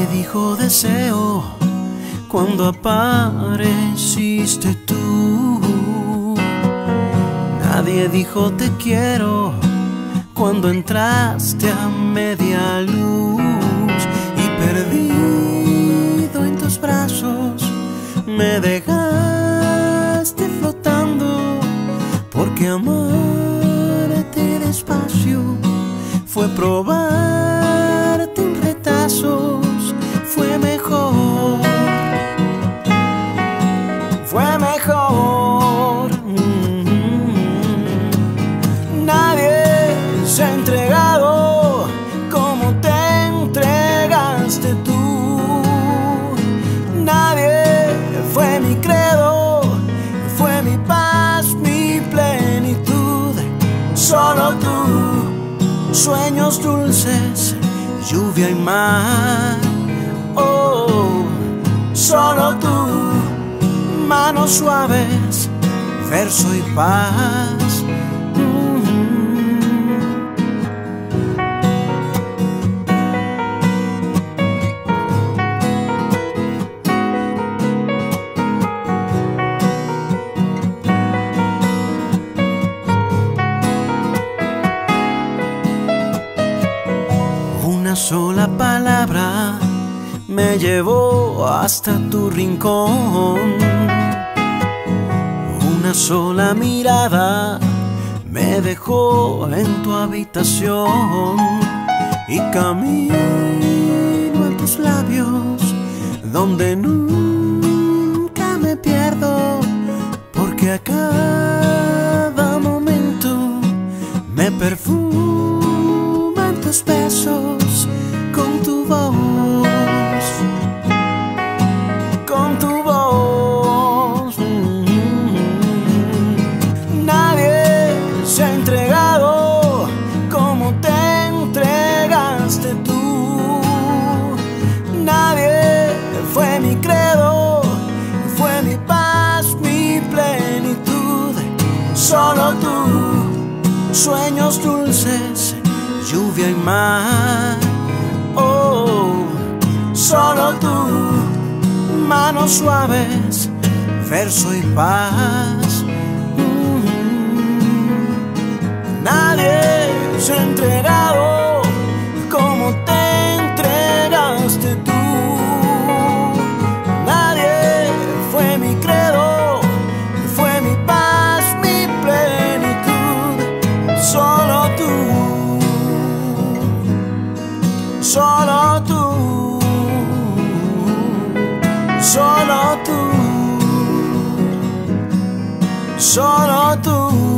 Nadie dijo deseo cuando apareciste tú. Nadie dijo te quiero cuando entraste a media luz. Y perdido en tus brazos me dejaste flotando, porque amarte despacio fue probarte en retazos. Fue mejor, fue mejor. Nadie se ha entregado como te entregaste tú. Nadie fue mi credo, fue mi paz, mi plenitud. Solo tú, sueños dulces, lluvia y mar. Oh, solo tú, manos suaves, verso y paz. Una sola palabra me llevó hasta tu rincón. Una sola mirada me dejó en tu habitación. Y camino en tus labios donde nunca me pierdo, porque a cada momento me perfuman tus besos con tu voz. Con tu voz. Nadie se ha entregado como te entregaste tú. Nadie fue mi credo, fue mi paz, mi plenitud. Solo tú, sueños dulces, lluvia y mar. Oh, solo tú, manos suaves, verso y paz. Nadie se ha entregado como te entregaste tú. Nadie fue mi credo, fue mi paz, mi plenitud. Solo tú, solo tú. Solo tú, solo tú.